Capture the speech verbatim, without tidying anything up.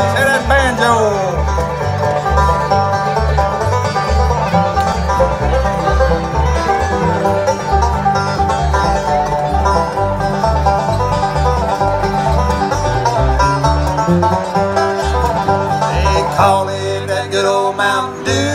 Hear that banjo. They call it that good old Mountain Dew.